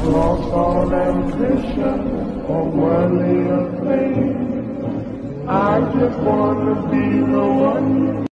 lost all ambition for worldly acclaim. I just want to be the one